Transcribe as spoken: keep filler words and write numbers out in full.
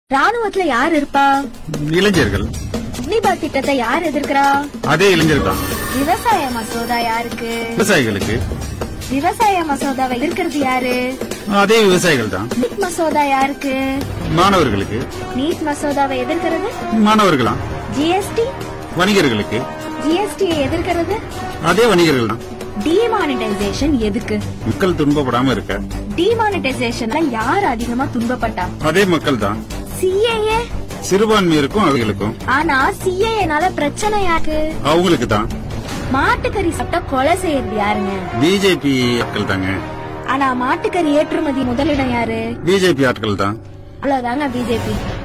ராணுவத்துல யார் இருப்பா? இளைஞர்கள். அக்னிபால் திட்டத்தை யார் எதிர்க்கிறா? அதே இளைஞர் தான். விவசாய மசோதா யாருக்கு? விவசாயிகளுக்கு. விவசாய மசோதாவை எதிர்க்கிறது யாரு? அதே விவசாயிகள் தான். நீட் மசோதா யாருக்கு? மாணவர்களுக்கு. நீட் மசோதாவை எதிர்க்கிறது மாணவர்களா? ஜிஎஸ்டி வணிகர்களுக்கு. ஜிஎஸ்டி எதிர்க்கிறது அதே வணிகர்கள் தான். டிமானிட்டைசேஷன் எதுக்கு? மக்கள் துன்பப்படாம இருக்க. டிமானிட்டைசேஷன்ல யார் அதிகமா துன்பப்பட்டா? அதே மக்கள் தான். சிஏஏ சிறுபான்மையருக்கும் அவர்களுக்கும். ஆனா சிஏஏனால பிரச்சனை யாருக்கு? அவங்களுக்கு தான். மாட்டுக்கறி சாப்பிட்டா கொலை செய்யறது யாருங்க? பிஜேபி ஆட்கள் தாங்க. ஆனா மாட்டுக்கறி ஏற்றுமதி முதலிடம் யாரு? பிஜேபி ஆட்கள் தான். அவ்வளவுதாங்க பிஜேபி.